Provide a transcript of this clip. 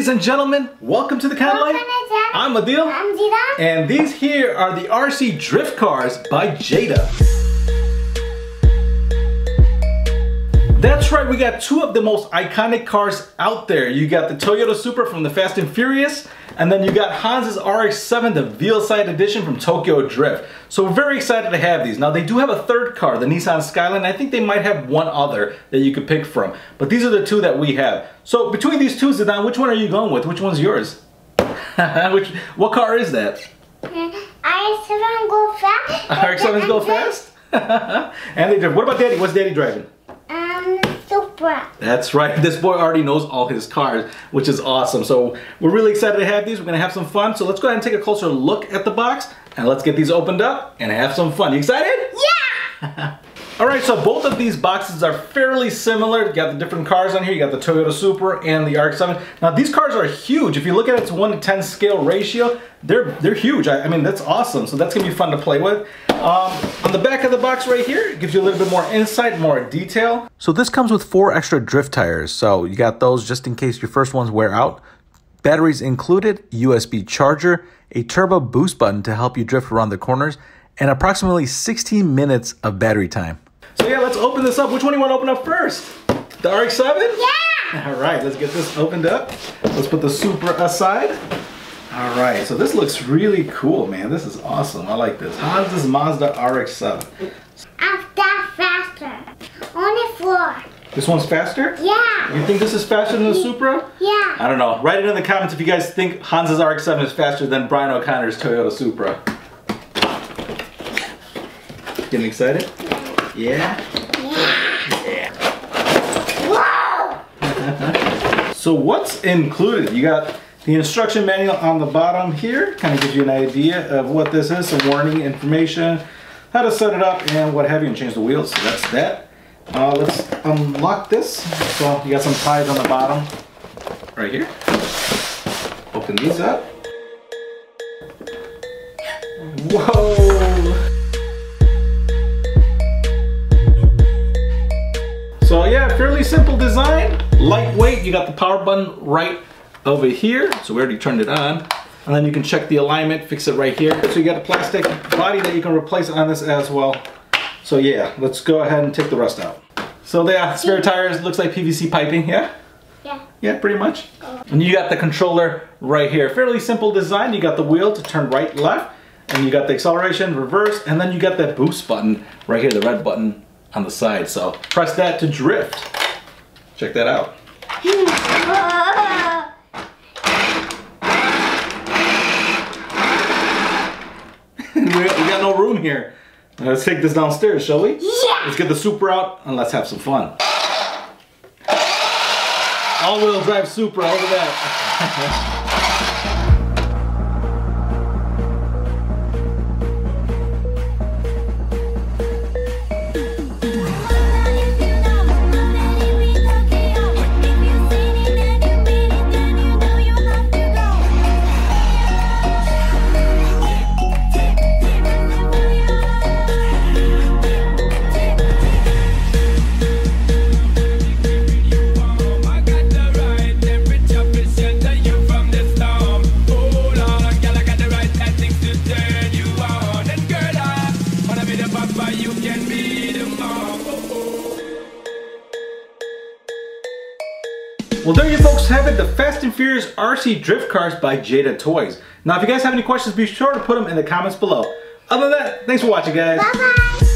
Ladies and gentlemen, welcome to the Kind Life. I'm Adil. I'm Jada. And these here are the RC drift cars by Jada. That's right, we got two of the most iconic cars out there. You got the Toyota Supra from the Fast and Furious, and then you got Hans's RX-7, the Veilside edition from Tokyo Drift. So we're very excited to have these. Now they do have a third car, the Nissan Skyline. I think they might have one other that you could pick from. But these are the two that we have. So between these two, Zidane, which one are you going with? Which one's yours? What car is that? RX-7 go fast. RX-7s go fast? And they drive. What about Daddy? What's Daddy driving? Supra. That's right. This boy already knows all his cars, which is awesome. So we're really excited to have these. We're going to have some fun. So let's go ahead and take a closer look at the box and let's get these opened up and have some fun. You excited? Yeah! Alright, so both of these boxes are fairly similar. You got the different cars on here. You got the Toyota Supra and the RX-7. Now these cars are huge. If you look at it, it's 1:10 scale ratio. They're huge. I mean, that's awesome. So that's going to be fun to play with. On the back of the box right here, it gives you a little bit more insight, more detail. So this comes with 4 extra drift tires. So you got those just in case your first ones wear out. Batteries included, USB charger, a turbo boost button to help you drift around the corners, and approximately 16 minutes of battery time. So yeah, let's open this up. Which one do you want to open up first? The RX-7? Yeah! All right, let's get this opened up. Let's put the Supra aside. All right, so this looks really cool, man. This is awesome. I like this. Hans's Mazda RX-7. I'm that faster. Only 4. This one's faster? Yeah. You think this is faster than the Supra? Yeah. I don't know. Write it in the comments if you guys think Hans's RX-7 is faster than Brian O'Connor's Toyota Supra. Getting excited? Yeah? Yeah. Whoa! So what's included? You got the instruction manual on the bottom here. Kind of gives you an idea of what this is. Some warning information, how to set it up, and what have you, and change the wheels. So that's that. Let's unlock this. So you got some ties on the bottom right here. Open these up. Whoa! So yeah, fairly simple design, lightweight. You got the power button right over here. So we already turned it on. And then you can check the alignment, fix it right here. So you got a plastic body that you can replace on this as well. So yeah, let's go ahead and take the rust out. So yeah, spare tires, looks like PVC piping, yeah? Yeah. Yeah, pretty much. And you got the controller right here. Fairly simple design. You got the wheel to turn right, left, and you got the acceleration, reverse, and then you got that boost button right here, the red button on the side. So press that to drift. Check that out. We got no room here. Let's take this downstairs, shall we? Yeah! Let's get the Supra out and let's have some fun. All-wheel drive Supra, look at that. Well, there you folks have it, the Fast and Furious RC Drift Cars by Jada Toys. Now, if you guys have any questions, be sure to put them in the comments below. Other than that, thanks for watching, guys. Bye-bye.